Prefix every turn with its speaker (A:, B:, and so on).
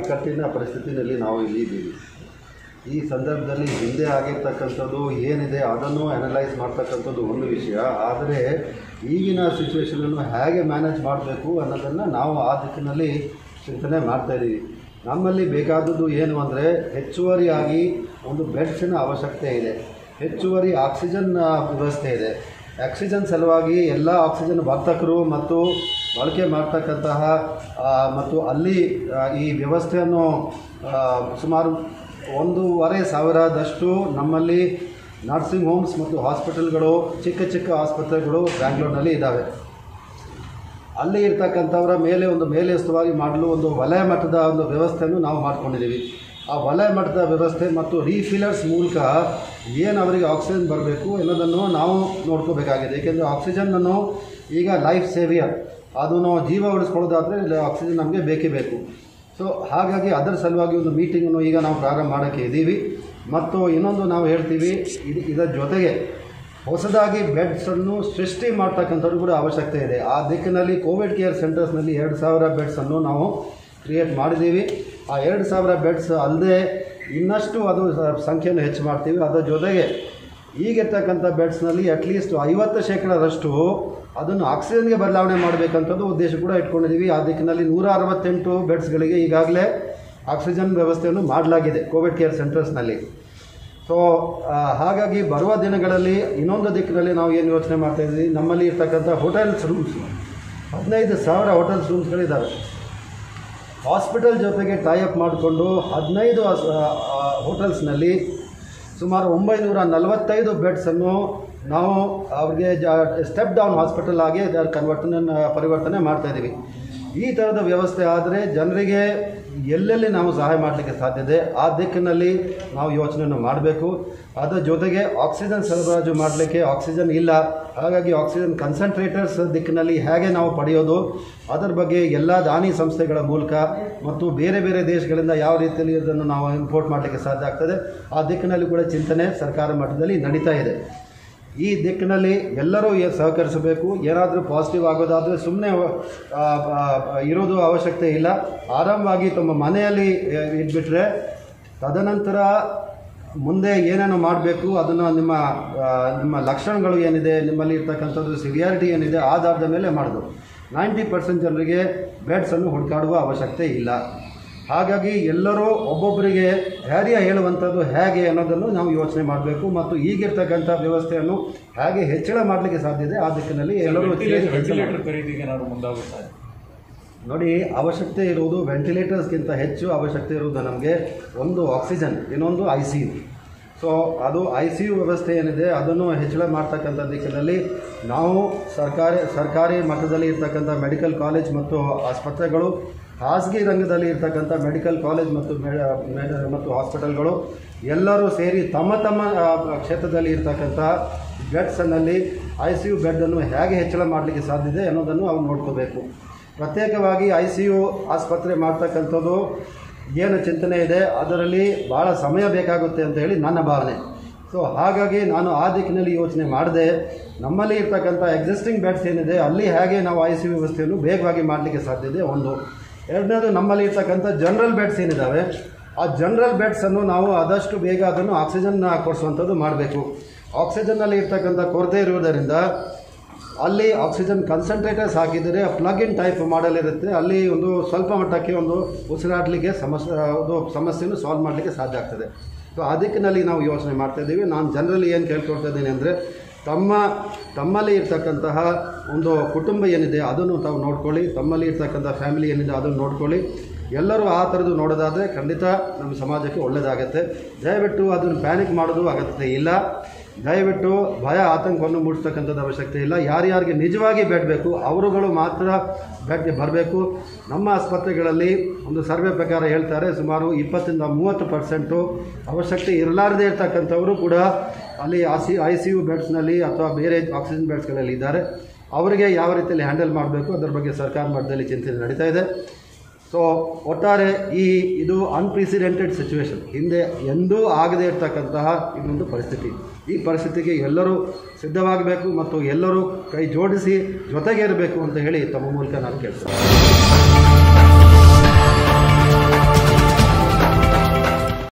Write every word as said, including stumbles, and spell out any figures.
A: ಕಟ್ಟಿನ ಪರಿಸ್ಥಿತಿಯಲ್ಲಿ ನಾವು ಇಲ್ಲಿ ಇದ್ದೀವಿ. ಈ ಸಂದರ್ಭದಲ್ಲಿ ಹಿಂದೆ ಆಗಿರ್ತಕ್ಕಂಥದ್ದು ಏನಿದೆ ಅದನ್ನು ಅನಲೈಸ್ ಮಾಡ್ತಕ್ಕಂಥದ್ದು ಒಂದು ವಿಷಯ. ಆದರೆ ಈಗಿನ ಸಿಚುವೇಷನನ್ನು ಹೇಗೆ ಮ್ಯಾನೇಜ್ ಮಾಡಬೇಕು ಅನ್ನೋದನ್ನು ನಾವು ಆ ದಿಕ್ಕಿನಲ್ಲಿ ಚಿಂತನೆ ಮಾಡ್ತಾಯಿದ್ದೀವಿ. ನಮ್ಮಲ್ಲಿ ಬೇಕಾದದ್ದು ಏನು ಅಂದರೆ ಹೆಚ್ಚುವರಿಯಾಗಿ ಒಂದು ಬೆಡ್ಸಿನ ಅವಶ್ಯಕತೆ ಇದೆ, ಹೆಚ್ಚುವರಿ ಆಕ್ಸಿಜನ್ ವ್ಯವಸ್ಥೆ ಇದೆ. ಆಕ್ಸಿಜನ್ ಸಲುವಾಗಿ ಎಲ್ಲ ಆಕ್ಸಿಜನ್ ವರ್ತಕರು ಮತ್ತು ಬಳಕೆ ಮಾಡ್ತಕ್ಕಂತಹ ಮತ್ತು ಅಲ್ಲಿ ಈ ವ್ಯವಸ್ಥೆಯನ್ನು ಸುಮಾರು ಒಂದೂವರೆ ಸಾವಿರದಷ್ಟು ನಮ್ಮಲ್ಲಿ ನರ್ಸಿಂಗ್ ಹೋಮ್ಸ್ ಮತ್ತು ಹಾಸ್ಪಿಟಲ್ಗಳು, ಚಿಕ್ಕ ಚಿಕ್ಕ ಆಸ್ಪತ್ರೆಗಳು ಬ್ಯಾಂಗ್ಳೂರಿನಲ್ಲಿ ಇದ್ದಾವೆ. ಅಲ್ಲಿ ಇರ್ತಕ್ಕಂಥವರ ಮೇಲೆ ಒಂದು ಮೇಲೆಸ್ತುವಾಗಿ ಮಾಡಲು ಒಂದು ವಲಯ ಮಟ್ಟದ ಒಂದು ವ್ಯವಸ್ಥೆಯನ್ನು ನಾವು ಮಾಡ್ಕೊಂಡಿದ್ದೀವಿ. ಆ ವಲಯ ಮಟ್ಟದ ವ್ಯವಸ್ಥೆ ಮತ್ತು ರೀಫಿಲ್ಲರ್ಸ್ ಮೂಲಕ ಏನು ಅವರಿಗೆ ಆಕ್ಸಿಜನ್ ಬರಬೇಕು ಅನ್ನೋದನ್ನು ನಾವು ನೋಡ್ಕೋಬೇಕಾಗಿದೆ. ಏಕೆಂದರೆ ಆಕ್ಸಿಜನ್ನನ್ನು ಈಗ ಲೈಫ್ ಸೇವಿಯರ್, ಅದನ್ನು ಜೀವ ಉಳಿಸ್ಕೊಳ್ಳೋದಾದರೆ ಆಕ್ಸಿಜನ್ ನಮಗೆ ಬೇಕೇ ಬೇಕು. ಸೊ ಹಾಗಾಗಿ ಅದರ ಸಲುವಾಗಿ ಒಂದು ಮೀಟಿಂಗನ್ನು ಈಗ ನಾವು ಪ್ರಾರಂಭ ಮಾಡೋಕ್ಕೆ ಇದ್ದೀವಿ. ಮತ್ತು ಇನ್ನೊಂದು ನಾವು ಹೇಳ್ತೀವಿ, ಇದು ಇದರ ಜೊತೆಗೆ ಹೊಸದಾಗಿ ಬೆಡ್ಸನ್ನು ಸೃಷ್ಟಿ ಮಾಡ್ತಕ್ಕಂಥದ್ದು ಕೂಡ ಅವಶ್ಯಕತೆ ಇದೆ. ಆ ದಿಕ್ಕಿನಲ್ಲಿ ಕೋವಿಡ್ ಕೇರ್ ಸೆಂಟರ್ಸ್ನಲ್ಲಿ ಎರಡು ಸಾವಿರ ಬೆಡ್ಸನ್ನು ನಾವು ಕ್ರಿಯೇಟ್ ಮಾಡಿದ್ದೀವಿ. ಆ ಎರಡು ಸಾವಿರ ಬೆಡ್ಸ್ ಅಲ್ಲದೆ ಇನ್ನಷ್ಟು ಅದು ಸಂಖ್ಯೆಯನ್ನು ಹೆಚ್ಚು ಮಾಡ್ತೀವಿ. ಅದರ ಜೊತೆಗೆ ಈಗಿರ್ತಕ್ಕಂಥ ಬೆಡ್ಸ್ನಲ್ಲಿ ಅಟ್ಲೀಸ್ಟ್ ಐವತ್ತು ಶೇಕಡರಷ್ಟು ಅದನ್ನು ಆಕ್ಸಿಜನ್ಗೆ ಬದಲಾವಣೆ ಮಾಡಬೇಕಂಥದ್ದು ಉದ್ದೇಶ ಕೂಡ ಇಟ್ಕೊಂಡಿದ್ದೀವಿ. ಆ ದಿಕ್ಕಿನಲ್ಲಿ ನೂರ ಅರವತ್ತೆಂಟು ಬೆಡ್ಸ್ಗಳಿಗೆ ಈಗಾಗಲೇ ಆಕ್ಸಿಜನ್ ವ್ಯವಸ್ಥೆಯನ್ನು ಮಾಡಲಾಗಿದೆ ಕೋವಿಡ್ ಕೇರ್ ಸೆಂಟರ್ಸ್ನಲ್ಲಿ. ಸೊ ಹಾಗಾಗಿ ಬರುವ ದಿನಗಳಲ್ಲಿ ಇನ್ನೊಂದು ದಿಕ್ಕಿನಲ್ಲಿ ನಾವು ಏನು ಯೋಚನೆ ಮಾಡ್ತಾಯಿದ್ದೀವಿ, ನಮ್ಮಲ್ಲಿ ಇರ್ತಕ್ಕಂಥ ಹೋಟೆಲ್ಸ್ ರೂಮ್ಸ್ ಹದಿನೈದು ಸಾವಿರ ಹೋಟೆಲ್ಸ್ ರೂಮ್ಸ್ಗಳಿದ್ದಾವೆ. ಹಾಸ್ಪಿಟಲ್ ಜೊತೆಗೆ ಟೈಅಪ್ ಮಾಡಿಕೊಂಡು ಹದಿನೈದು ಹೋಟೆಲ್ಸ್ನಲ್ಲಿ ಸುಮಾರು ಒಂಬೈನೂರ ನಲವತ್ತೈದು ಬೆಡ್ಸನ್ನು ನಾವು ಅವ್ರಿಗೆ ಜ ಸ್ಟೆಪ್ ಡೌನ್ ಹಾಸ್ಪಿಟಲ್ ಆಗಿ ಕನ್ವರ್ತನೆ ಪರಿವರ್ತನೆ ಮಾಡ್ತಾಯಿದ್ದೀವಿ. ಈ ಥರದ ವ್ಯವಸ್ಥೆ ಆದರೆ ಜನರಿಗೆ ಎಲ್ಲೆಲ್ಲಿ ನಾವು ಸಹಾಯ ಮಾಡಲಿಕ್ಕೆ ಸಾಧ್ಯತೆ ಆ ದಿಕ್ಕಿನಲ್ಲಿ ನಾವು ಯೋಚನೆಯನ್ನು ಮಾಡಬೇಕು. ಅದರ ಜೊತೆಗೆ ಆಕ್ಸಿಜನ್ ಸರಬರಾಜು ಮಾಡಲಿಕ್ಕೆ ಆಕ್ಸಿಜನ್ ಇಲ್ಲ, ಹಾಗಾಗಿ ಆಕ್ಸಿಜನ್ ಕನ್ಸಂಟ್ರೇಟರ್ಸ್ ದಿಕ್ಕಿನಲ್ಲಿ ಹೇಗೆ ನಾವು ಪಡೆಯೋದು ಅದರ ಬಗ್ಗೆ ಎಲ್ಲ ದಾನಿ ಸಂಸ್ಥೆಗಳ ಮೂಲಕ ಮತ್ತು ಬೇರೆ ಬೇರೆ ದೇಶಗಳಿಂದ ಯಾವ ರೀತಿಯಲ್ಲಿ ಇದನ್ನು ನಾವು ಇಂಪೋರ್ಟ್ ಮಾಡಲಿಕ್ಕೆ ಸಾಧ್ಯ ಆಗ್ತದೆ ಆ ದಿಕ್ಕಿನಲ್ಲಿ ಕೂಡ ಚಿಂತನೆ ಸರ್ಕಾರ ಮಟ್ಟದಲ್ಲಿ ನಡೀತಾ ಇದೆ. ಈ ದಿಕ್ಕಿನಲ್ಲಿ ಎಲ್ಲರೂ ಸಹಕರಿಸಬೇಕು. ಏನಾದರೂ ಪಾಸಿಟಿವ್ ಆಗೋದಾದರೆ ಸುಮ್ಮನೆ ಇರೋದು ಅವಶ್ಯಕತೆ ಇಲ್ಲ. ಆರಾಮವಾಗಿ ತಮ್ಮ ಮನೆಯಲ್ಲಿ ಇಟ್ಬಿಟ್ರೆ ತದನಂತರ ಮುಂದೆ ಏನೇನು ಮಾಡಬೇಕು ಅದನ್ನು ನಿಮ್ಮ ನಿಮ್ಮ ಲಕ್ಷಣಗಳು ಏನಿದೆ, ನಿಮ್ಮಲ್ಲಿ ಇರ್ತಕ್ಕಂಥದ್ದು ಸಿವಿಯಾರಿಟಿ ಏನಿದೆ ಆಧಾರದ ಮೇಲೆ ಮಾಡೋದು. ನೈಂಟಿ ಪರ್ಸೆಂಟ್ ಜನರಿಗೆ ಬೆಡ್ಸನ್ನು ಹುಡುಕಾಡುವ ಅವಶ್ಯಕತೆ ಇಲ್ಲ. ಹಾಗಾಗಿ ಎಲ್ಲರೂ ಒಬ್ಬೊಬ್ಬರಿಗೆ ಧೈರ್ಯ ಹೇಳುವಂಥದ್ದು ಹೇಗೆ ಅನ್ನೋದನ್ನು ನಾವು ಯೋಚನೆ ಮಾಡಬೇಕು ಮತ್ತು ಈಗಿರ್ತಕ್ಕಂಥ ವ್ಯವಸ್ಥೆಯನ್ನು ಹೇಗೆ ಹೆಚ್ಚಳ ಮಾಡಲಿಕ್ಕೆ ಸಾಧ್ಯತೆ ಆ ದಿಕ್ಕಿನಲ್ಲಿ ಎಲ್ಲರೂ ಮುಂದಾಗುತ್ತಾರೆ. ನೋಡಿ, ಅವಶ್ಯಕತೆ ಇರುವುದು ವೆಂಟಿಲೇಟರ್ಸ್ಗಿಂತ ಹೆಚ್ಚು ಅವಶ್ಯಕತೆ ಇರುವುದು ನಮಗೆ ಒಂದು ಆಕ್ಸಿಜನ್, ಇನ್ನೊಂದು ಐ ಸಿ ಯು. ಸೊ ಅದು ಐ ಸಿ ಯು ವ್ಯವಸ್ಥೆ ಏನಿದೆ ಅದನ್ನು ಹೆಚ್ಚಳ ಮಾಡ್ತಕ್ಕಂಥ ದಿಕ್ಕಿನಲ್ಲಿ ನಾವು ಸರ್ಕಾರಿ ಸರ್ಕಾರಿ ಮಟ್ಟದಲ್ಲಿ ಇರ್ತಕ್ಕಂಥ ಮೆಡಿಕಲ್ ಕಾಲೇಜ್ ಮತ್ತು ಆಸ್ಪತ್ರೆಗಳು, ಖಾಸಗಿ ರಂಗದಲ್ಲಿ ಇರ್ತಕ್ಕಂಥ ಮೆಡಿಕಲ್ ಕಾಲೇಜ್ ಮತ್ತು ಮತ್ತು ಹಾಸ್ಪಿಟಲ್ಗಳು ಎಲ್ಲರೂ ಸೇರಿ ತಮ್ಮ ತಮ್ಮ ಕ್ಷೇತ್ರದಲ್ಲಿ ಇರ್ತಕ್ಕಂಥ ಬೆಡ್ಸನ್ನಲ್ಲಿ ಐ ಸಿ ಯು ಬೆಡ್ಡನ್ನು ಹೇಗೆ ಹೆಚ್ಚಳ ಮಾಡಲಿಕ್ಕೆ ಸಾಧ್ಯತೆ ಅನ್ನೋದನ್ನು ಅವ್ರು ನೋಡ್ಕೋಬೇಕು. ಪ್ರತ್ಯೇಕವಾಗಿ ಐ ಸಿ ಯು ಆಸ್ಪತ್ರೆ ಮಾಡ್ತಕ್ಕಂಥದ್ದು ಏನು ಚಿಂತನೆ ಇದೆ ಅದರಲ್ಲಿ ಭಾಳ ಸಮಯ ಬೇಕಾಗುತ್ತೆ ಅಂತ ಹೇಳಿ ನನ್ನ ಭಾವನೆ. ಸೊ ಹಾಗಾಗಿ ನಾನು ಆ ದಿಕ್ಕಿನಲ್ಲಿ ಯೋಚನೆ ಮಾಡಿದೆ. ನಮ್ಮಲ್ಲಿ ಇರ್ತಕ್ಕಂಥ ಎಕ್ಸಿಸ್ಟಿಂಗ್ ಬೆಡ್ಸ್ ಏನಿದೆ ಅಲ್ಲಿ ಹೇಗೆ ನಾವು ಐ ಸಿ ಯು ವ್ಯವಸ್ಥೆಯನ್ನು ಬೇಗವಾಗಿ ಮಾಡಲಿಕ್ಕೆ ಸಾಧ್ಯತೆ ಒಂದು. ಎರಡನೇದು, ನಮ್ಮಲ್ಲಿ ಇರ್ತಕ್ಕಂಥ ಜನರಲ್ ಬೆಡ್ಸ್ ಏನಿದ್ದಾವೆ ಆ ಜನರಲ್ ಬೆಡ್ಸನ್ನು ನಾವು ಆದಷ್ಟು ಬೇಗ ಅದನ್ನು ಆಕ್ಸಿಜನ್ ಕೊಡಿಸುವಂಥದ್ದು ಮಾಡಬೇಕು. ಆಕ್ಸಿಜನ್ನಲ್ಲಿ ಇರ್ತಕ್ಕಂಥ ಕೊರತೆ ಇರುವುದರಿಂದ ಅಲ್ಲಿ ಆಕ್ಸಿಜನ್ ಕನ್ಸಂಟ್ರೇಟರ್ಸ್ ಹಾಕಿದರೆ ಪ್ಲಗ್ ಇನ್ ಟೈಪ್ ಮಾಡಲ್ ಇರುತ್ತೆ. ಅಲ್ಲಿ ಒಂದು ಸ್ವಲ್ಪ ಮಟ್ಟಕ್ಕೆ ಒಂದು ಉಸಿರಾಡಲಿಕ್ಕೆ ಸಮಸ್ಯೆ ಒಂದು ಸಮಸ್ಯೆಯನ್ನು ಸಾಲ್ವ್ ಮಾಡಲಿಕ್ಕೆ ಸಾಧ್ಯ ಆಗ್ತದೆ. ಸೊ ಅದಕ್ಕಿನಲ್ಲಿ ನಾವು ಯೋಚನೆ ಮಾಡ್ತಾಯಿದ್ದೀವಿ. ನಾನು ಜನರಲ್ಲಿ ಏನು ಕೇಳ್ಕೊಳ್ತಾ ಇದ್ದೀನಿ ಅಂದರೆ ತಮ್ಮ ತಮ್ಮಲ್ಲಿ ಇರ್ತಕ್ಕಂತಹ ಒಂದು ಕುಟುಂಬ ಏನಿದೆ ಅದನ್ನು ತಾವು ನೋಡ್ಕೊಳ್ಳಿ, ತಮ್ಮಲ್ಲಿ ಇರ್ತಕ್ಕಂಥ ಫ್ಯಾಮಿಲಿ ಏನಿದೆ ಅದನ್ನು ನೋಡ್ಕೊಳ್ಳಿ. ಎಲ್ಲರೂ ಆ ಥರದ್ದು ನೋಡೋದಾದರೆ ಖಂಡಿತ ನಮ್ಮ ಸಮಾಜಕ್ಕೆ ಒಳ್ಳೆಯದಾಗತ್ತೆ. ದಯವಿಟ್ಟು ಅದನ್ನು ಪ್ಯಾನಿಕ್ ಮಾಡೋದು ಅಗತ್ಯತೆ ಇಲ್ಲ. ದಯವಿಟ್ಟು ಭಯ ಆತಂಕವನ್ನು ಮೂಡಿಸ್ತಕ್ಕಂಥದ್ದು ಅವಶ್ಯಕತೆ ಇಲ್ಲ. ಯಾರ್ಯಾರಿಗೆ ನಿಜವಾಗಿ ಬೆಡ್ ಬೇಕು ಅವರುಗಳು ಮಾತ್ರ ಬೆಡ್ಗೆ ಬರಬೇಕು. ನಮ್ಮ ಆಸ್ಪತ್ರೆಗಳಲ್ಲಿ ಒಂದು ಸರ್ವೆ ಪ್ರಕಾರ ಹೇಳ್ತಾರೆ ಸುಮಾರು ಇಪ್ಪತ್ತರಿಂದ ಮೂವತ್ತು ಪರ್ಸೆಂಟು ಅವಶ್ಯಕತೆ ಇರಲಾರದೇ ಇರ್ತಕ್ಕಂಥವರು ಕೂಡ ಅಲ್ಲಿ ಆ ಸಿ ಐ ಸಿ ಯು ಬೆಡ್ಸ್ನಲ್ಲಿ ಅಥವಾ ಬೇರೆ ಆಕ್ಸಿಜನ್ ಬೆಡ್ಸ್ಗಳಲ್ಲಿ ಇದ್ದಾರೆ. ಅವರಿಗೆ ಯಾವ ರೀತಿಯಲ್ಲಿ ಹ್ಯಾಂಡಲ್ ಮಾಡಬೇಕು ಅದರ ಬಗ್ಗೆ ಸರ್ಕಾರ ಮಟ್ಟದಲ್ಲಿ ಚಿಂತನೆ ನಡೀತಾ ಇದೆ. ಸೊ ಒಟ್ಟಾರೆ ಈ ಇದು ಅನ್ಪ್ರೆಸಿಡೆಂಟೆಡ್ ಸಿಚುವೇಶನ್, ಹಿಂದೆ ಎಂದೂ ಆಗದೇ ಇರತಕ್ಕಂತಹ ಇನ್ನೊಂದು ಪರಿಸ್ಥಿತಿ. ಈ ಪರಿಸ್ಥಿತಿಗೆ ಎಲ್ಲರೂ ಸಿದ್ಧವಾಗಬೇಕು ಮತ್ತು ಎಲ್ಲರೂ ಕೈ ಜೋಡಿಸಿ ಜೊತೆಗೆ ಇರಬೇಕು ಅಂತ ಹೇಳಿ ತಮ್ಮ ಮೂಲಕ ನಾನು ಕೇಳ್ತೇನೆ.